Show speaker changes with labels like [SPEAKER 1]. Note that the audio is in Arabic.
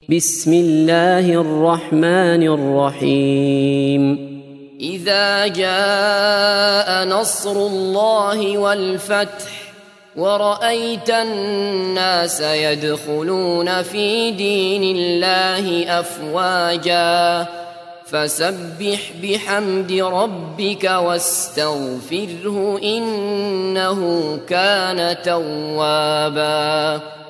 [SPEAKER 1] بسم الله الرحمن الرحيم.
[SPEAKER 2] إذا جاء نصر الله والفتح ورأيت الناس يدخلون في دين الله أفواجا فسبح بحمد ربك واستغفره إنه كان توابا.